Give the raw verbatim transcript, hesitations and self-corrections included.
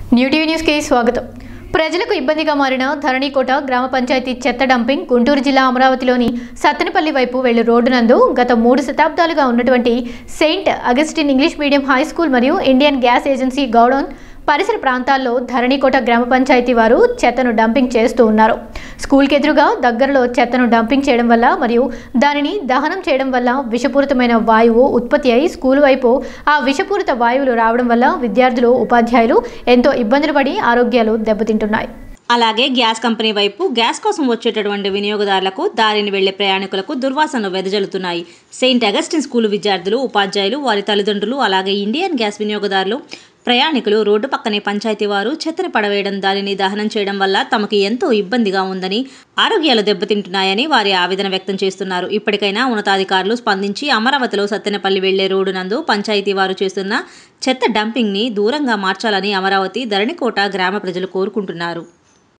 New TV news కి స్వాగతం. ప్రజలకు ఇబ్బందిగా మారిన ధరణికోట గ్రామ పంచాయతీ చెత్త డంపింగ్ గుంటూరు జిల్లా అమరావతిలోని సత్తెనపల్లి వైపు వెళ్లే రోడ్డు నందు గత మూడు శతాబ్దాలుగా ఉన్నటువంటి Saint Augustine English medium high school మరియు ఇండియన్ గ్యాస్ ఏజెన్సీ గౌడౌన్ పరిసర ప్రాంతాల్లో ధరణికోట గ్రామ పంచాయతీ వారు చెత్తను డంపింగ్ చేస్తూ ఉన్నారు. స్కూల్కి ఎదురుగా దగ్గరలో చెత్తను డంపింగ్ చేయడం వల్ల మరియు దానిని దహనం చేయడం వల్ల విషపూరితమైన వాయువు ఉత్పత్తి అయి స్కూల్ వైపు ఆ విషపూరిత వాయువులు రావడం వల్ల విద్యార్థులు ఉపాధ్యాయులు ఎంతో ఇబ్బందులు పడి ఆరోగ్యాలు దెబ్బతింటున్నాయి. అలాగే గ్యాస్ కంపెనీ వైపు గ్యాస్ కోసం వచ్చేటటువంటి వినియోగదారులకు దారిని వెళ్లే ప్రయాణికులకు దుర్వాసనలు వెదజల్లుతున్నాయి. సెయింట్ అగస్టిన్ స్కూలు విద్యార్థులు ఉపాధ్యాయులు వారి తల్లిదండ్రులు అలాగే ఇండియన్ గ్యాస్ వినియోగదారులు ప్రయాణికులు రోడ్డు పక్కనే పంచాయతీ వారు చెత్తని పడవేయడం దానిని దహనం చేయడం వల్ల తమకు ఎంతో ఇబ్బందిగా ఉందని ఆరోగ్యాలు దెబ్బతింటున్నాయని వారి ఆవేదన వ్యక్తం చేస్తున్నారు. ఇప్పటికైనా ఉన్నతాధికారులు స్పందించి అమరావతిలో సత్తెనపల్లి వెళ్లే రోడ్డు నందు పంచాయతీ వారు చేస్తున్న చెత్త డంపింగ్ ని దూరంగా మార్చాలని అమరావతి ధరణికోట గ్రామ ప్రజలు కోరుకుంటున్నారు.